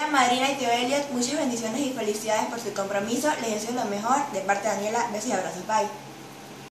Madrina y tío Elliot, muchas bendiciones y felicidades por su compromiso. Les deseo lo mejor de parte de Daniela. Besos y abrazos. Bye.